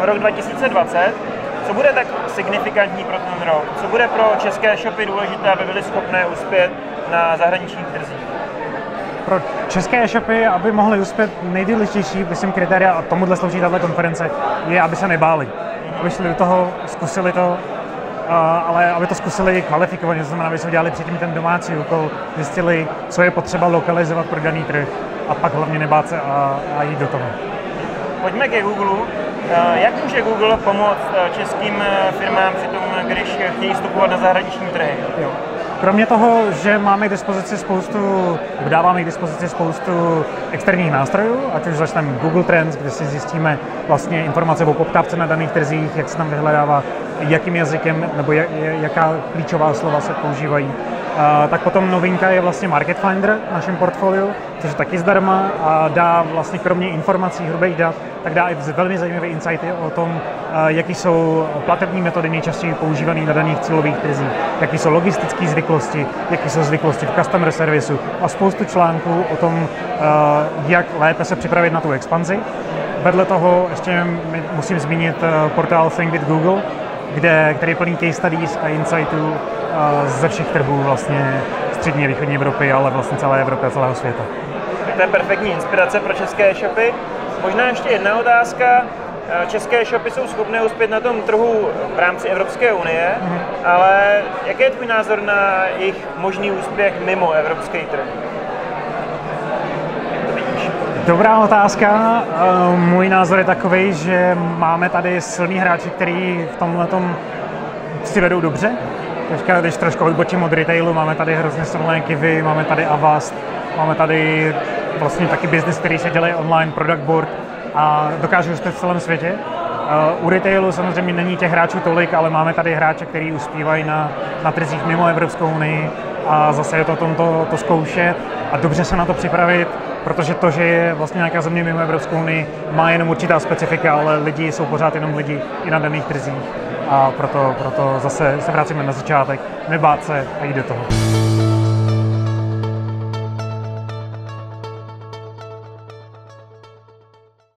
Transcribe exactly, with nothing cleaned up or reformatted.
rok dva tisíce dvacet. Co bude tak signifikantní pro ten rok? Co bude pro české shopy důležité, aby byly schopné uspět na zahraničních trzích? Pro české e-shopy, aby mohly uspět, nejdůležitější, myslím, kritéria, a tomuhle slouží tato konference, je, aby se nebáli. Aby šli do toho, zkusili to, ale aby to zkusili kvalifikovaně, to znamená, aby se udělali předtím ten domácí úkol, zjistili, co je potřeba lokalizovat pro daný trh a pak hlavně nebát se a, a jít do toho. Pojďme ke Google. Jak může Google pomoct českým firmám při tom, když chtějí vstupovat na zahraniční trhy? Jo. Kromě toho, že máme k dispozici spoustu, dáváme k dispozici spoustu externích nástrojů, ať už začneme Google Trends, kde si zjistíme vlastně informace o poptávce na daných trzích, jak se tam vyhledává, jakým jazykem nebo jaká klíčová slova se používají. Tak potom novinka je vlastně Market Finder v našem portfoliu, což je taky zdarma a dá vlastně kromě informací, hrubých dat, tak dá i velmi zajímavé insighty o tom, jaký jsou platební metody nejčastěji používané na daných cílových trzích, jaký jsou logistické zvyklosti, jaký jsou zvyklosti v customer servisu a spoustu článků o tom, jak lépe se připravit na tu expanzi. Vedle toho ještě musím zmínit portál Think with Google, kde, který je plný case studies a insightů ze všech trhů vlastně střední a východní Evropy, ale vlastně celé Evropy a celého světa. To je perfektní inspirace pro české e-shopy. Možná ještě jedna otázka. České e-shopy jsou schopné uspět na tom trhu v rámci Evropské unie, mm-hmm. ale jaký je tvůj názor na jejich možný úspěch mimo evropský trh? Dobrá otázka. Můj názor je takový, že máme tady silný hráči, který v tomhletom si vedou dobře. Teďka, když trošku odbočím od retailu, máme tady hrozně silné Kiwi, máme tady Avast, máme tady vlastně taky business, který se dělá online, product board a dokážou uspět v celém světě. U retailu samozřejmě není těch hráčů tolik, ale máme tady hráče, kteří uspívají na, na trzích mimo Evropskou unii a zase je to tomto to zkoušet a dobře se na to připravit, protože to, že je vlastně nějaká země mimo Evropskou unii, má jenom určitá specifika, ale lidi jsou pořád jenom lidi i na daných trzích a proto, proto zase se vracíme na začátek, nebát se a jít do toho.